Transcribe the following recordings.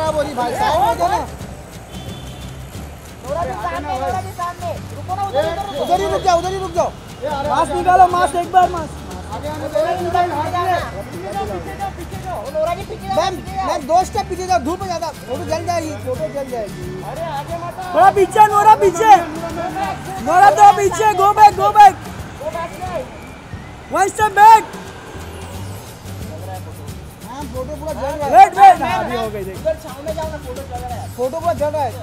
खराब हो रही भाई, साइड में दो ना। उधर ही रुक जाओ, उधर ही रुक जाओ। मास्क निकालो, मास्क एक बार मास्क। मैम 2 स्टेप पीछे जाओ, धूप में ज्यादा फोटो जल जाएगी, फोटो जल जाएगी। थोड़ा पीछे नोरा, पीछे नोरा, तो पीछे। Go back, go back, 1 step back. Photo पूरा जल रहा है। वेट वेट, अभी हो गई। देख उधर छांव में जाओ ना, फोटो जल रहा है, फोटो पूरा जल रहा है।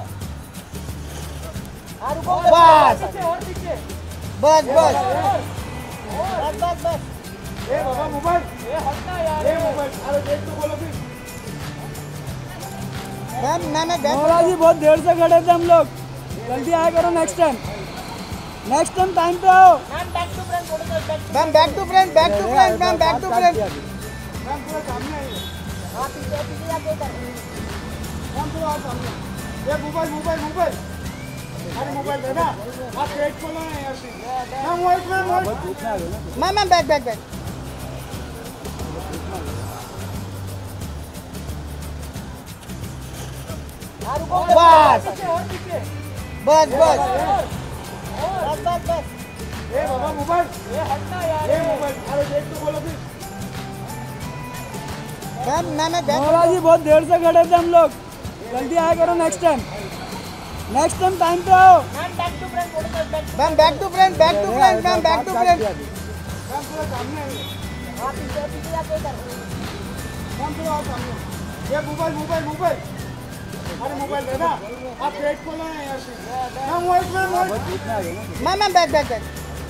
बस बस बस बस बस। ए बाबा मोबाइल, ए हटना यार, ए मोबाइल, अरे देख तो बोलो फिर। मैम मैं नोरा जी बहुत देर से खड़े थे हम लोग, जल्दी आया करो next time. Next time time पे आओ। Ma'am back to front photo कर। Ma'am back to front, back to front, ma'am back to front. Ma'am पूरा सामने आइए। हां पीछे पीछे जाके कर। मैम पूरा सामने। ये मोबाइल मोबाइल मोबाइल, अरे मोबाइल देना, आप वेट खोलो ना यार। Ma'am wait ma'am back back back. बस बस बस बस बस। ए बाबा मोबाइल, ए हटना यार, ए मोबाइल, अरे देख तो बोलो फिर। मैम नोरा जी बहुत देर से खड़े थे हम लोग, जल्दी आया करो next time. Next time time पे आओ। Ma'am back to front photo कर। Ma'am back to front, back to front, ma'am back to front. Ma'am पूरा सामने आइए। हां पीछे पीछे जाके कर। मैम पूरा सामने। ये मोबाइल मोबाइल मोबाइल, अरे मोबाइल देना, आप वेट खोलो ना यार। Ma'am wait ma'am back back back.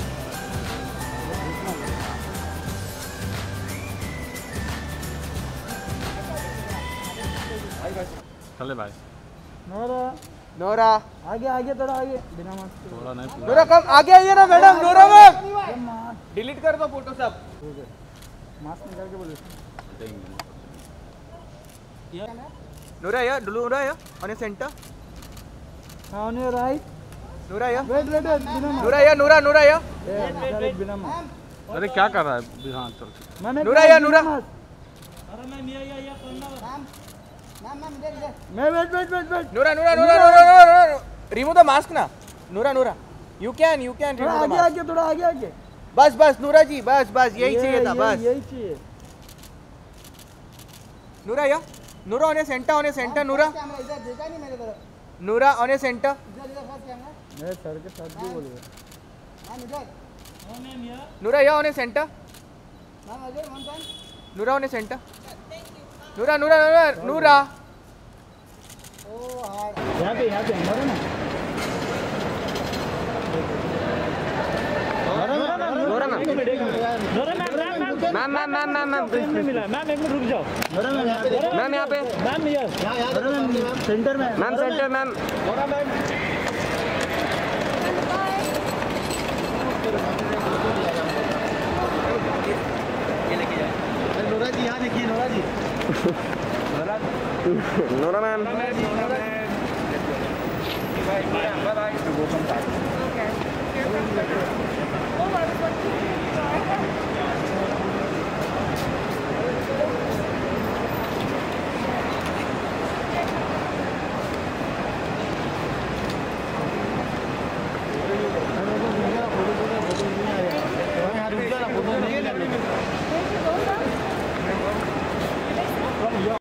चले भाई। नोरा नोरा आगे आगे, थोड़ा आगे, बिना मास्क थोड़ा नहीं, नोरा कम आगे आइए ना मैडम। नोरा मैम डिलीट कर दो फोटो सब। मास्क निकाल के बोलो। नोरा या नोरा या on your centre, on your right. Nora या वेट वेट, नोरा या नोरा नोरा या बिना मास्क। अरे क्या कर रहा है? हाँ चल। नोरा या नोरा। अरे मैम ये करना मैं wait wait wait wait. Nora Nora Nora Nora, remove the mask ना। Nora Nora you can remove the mask. आगे आगे, थोड़ा आगे आगे। बस बस नोरा जी, बस बस यही चाहिए था, बस यही चाहिए। नोरा या Nora on centre, on centre. Nora इधर देखा नहीं मेरे तरफ। Nora on centre. इधर इधर फर्स्ट कैमरा मेरे सर के साथ भी बोल रहे। हां इधर नोरा या on centre. Ma'am again one time. Nora on centre. Noora Noora Noora नूरा। ओ हार्ड यहाँ पे नूरा ना। Noora ma'am ma'am ma'am ma'am ma'am मिला। मैम एक मिनट रुक जाओ। मैम यहाँ पे, मैम यहाँ सेंटर में, ma'am centre ma'am. Noora ma'am Nora ji यहाँ देखिए। Nora ji Nora ma'am. Bye bye.